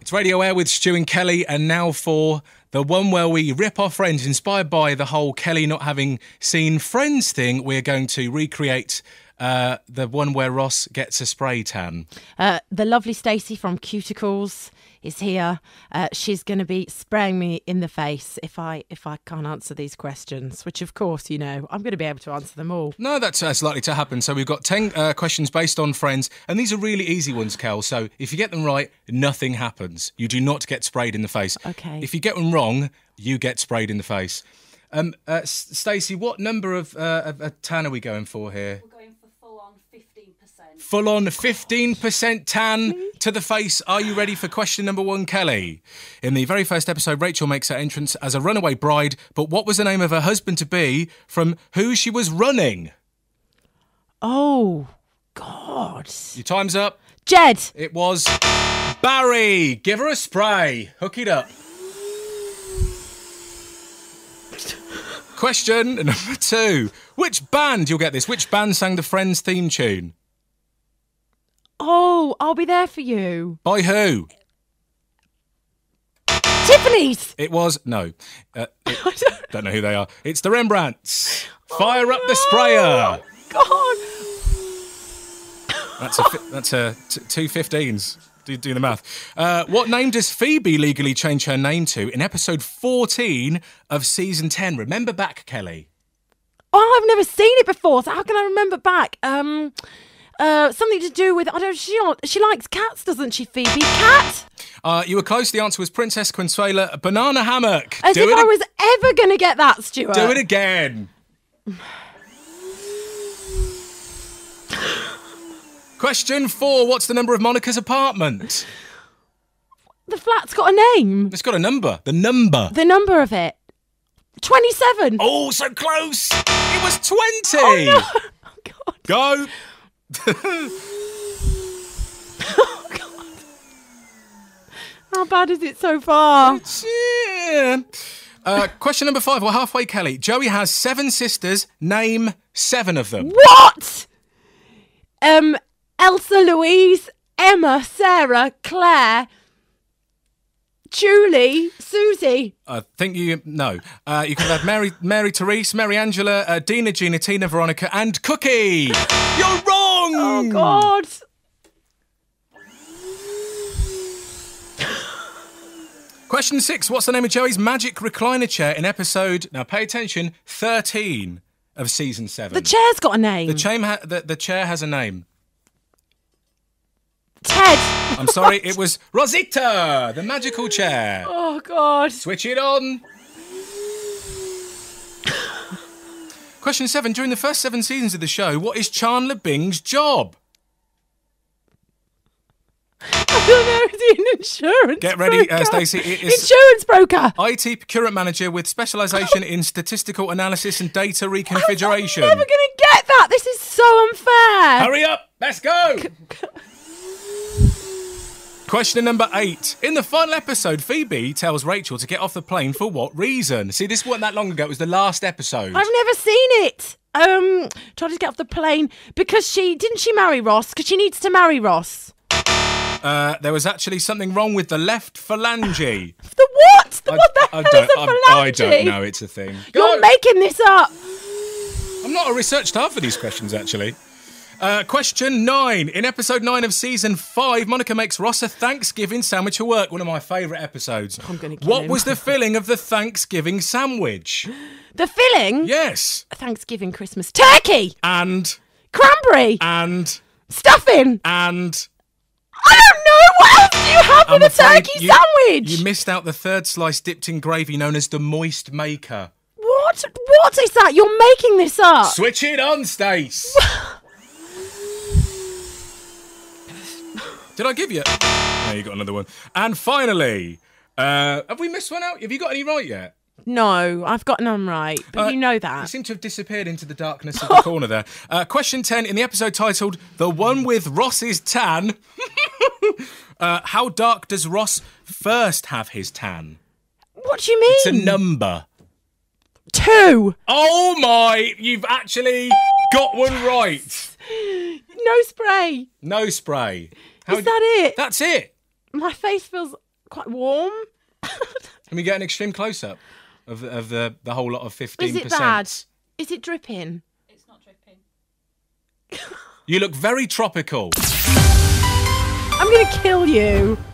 It's Radio Air with Stu and Kelly, and now for the one where we rip our friends, inspired by the whole Kelly not having seen Friends thing. We're going to recreate the one where Ross gets a spray tan. The lovely Stacey from Cuticles is here. She's going to be spraying me in the face if I can't answer these questions, which of course, you know, I'm going to be able to answer them all. No, that's likely to happen. So we've got 10 questions based on Friends, and these are really easy ones, Kel. So if you get them right, nothing happens. You do not get sprayed in the face. Okay. If you get them wrong, you get sprayed in the face. Stacey, what number of a tan are we going for here? We're going for full-on 15%. Full-on 15% tan to the face. Are you ready for question number 1, Kelly? In the very first episode, Rachel makes her entrance as a runaway bride, but what was the name of her husband-to-be from who she was running? Oh, God. Your time's up. Jed. It was Barry. Give her a spray. Hook it up. Question number 2. Which band, you'll get this, which band sang the Friends theme tune? Oh, I'll be there for you. By who? Tiffany's. It was, no. Don't know who they are. It's the Rembrandts. Fire up the sprayer. God. That's two 15s. Do the math. What name does Phoebe legally change her name to in episode 14 of season 10? Remember back, Kelly? Oh, I've never seen it before, so how can I remember back? Something to do with, I don't know, she likes cats, doesn't she, Phoebe? Cat? You were close. The answer was Princess Consuela Banana Hammock. As if I was ever going to get that, Stuart. Do it again. Question 4. What's the number of Monica's apartment? The flat's got a name. It's got a number. The number. The number of it. 27. Oh, so close. It was 20. Oh, no. Oh, God. Go. Oh, God. How bad is it so far? Question number 5. We're halfway, Kelly. Joey has 7 sisters. Name 7 of them. What? Elsa, Louise, Emma, Sarah, Claire, Julie, Susie. I think no. You could have Mary Therese, Mary Angela, Dina, Gina, Tina, Veronica, and Cookie. You're wrong. Oh, God. Question 6. What's the name of Joey's magic recliner chair in episode, now pay attention, 13 of season 7? The chair's got a name. The chair has a name. Ted. I'm sorry, it was Rosita, the magical chair. Oh, God. Switch it on. Question 7. During the first 7 seasons of the show, what is Chandler Bing's job? I don't know. Is he an insurance Get ready, broker? Stacey. It is Insurance broker. IT procurement manager with specialisation in statistical analysis and data reconfiguration. I'm never going to get that. This is so unfair. Hurry up. Let's go. Question number 8. In the final episode, Phoebe tells Rachel to get off the plane for what reason? See, this wasn't that long ago. It was the last episode. I've never seen it. Tried to get off the plane because didn't she marry Ross? Because she needs to marry Ross. There was actually something wrong with the left phalange. The what? What the hell is a phalange? I don't know. It's a thing. You're making this up. I'm not a research staff for these questions, actually. Question 9. In episode 9 of season 5, Monica makes Ross a Thanksgiving sandwich for work. One of my favourite episodes. I'm going to kill What him. was the filling of the Thanksgiving sandwich? The filling? Yes. Thanksgiving, Christmas. Turkey. And. Cranberry. And. Stuffing. And. I don't know. What else do you have with a afraid turkey sandwich? You missed out the third slice dipped in gravy known as the moist maker. What? What is that? You're making this up. Switch it on, Stace. Did I give you? No, you got another one. And finally, have we missed one out? Have you got any right yet? No, I've got none right, but you know that. You seem to have disappeared into the darkness of the corner there. Question 10, in the episode titled The One with Ross's Tan, how dark does Ross first have his tan? What do you mean? It's a number. 2. Oh my, you've actually got one right. No spray. No spray. Is that it? That's it. My face feels quite warm. Can we get an extreme close-up of the whole lot of 15%? Is it bad? Is it dripping? It's not dripping. You look very tropical. I'm going to kill you.